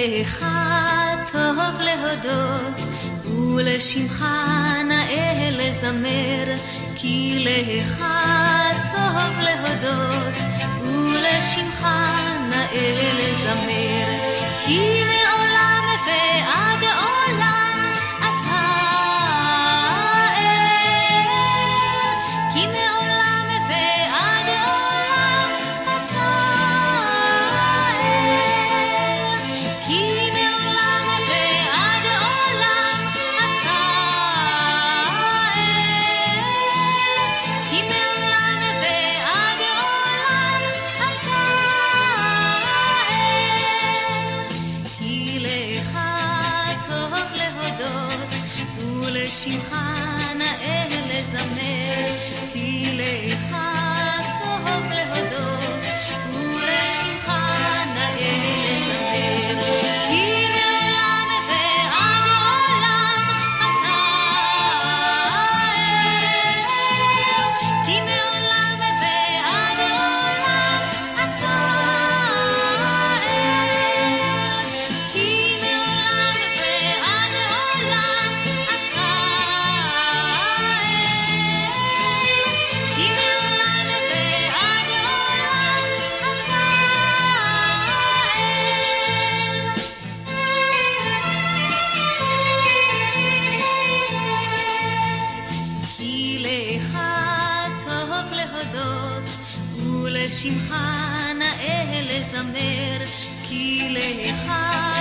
לך טוב להודות, ולשמך נאה לזמר, כי לך טוב להודות, ולשמך נאה לזמר, כי מעולם ועד עולם אתה אל, כי מעולם ועד עולם אתה אל, כי מעולם ועד עולם אתה אל, כי מעולם ועד עולם אתה אל, כי לך טוב להודות, ולשמך נאה לזמר, כי לך טוב להודות, ולשמך נאה לזמר, כי מעולם ועד עולם אתה אל, כי מעולם ועד עולם אתה אל, כי מעולם ועד עולם אתה אל, כי מעולם ועד עולם אתה אל, כי לך טוב להודות, ולשמך נאה לזמר, כי לך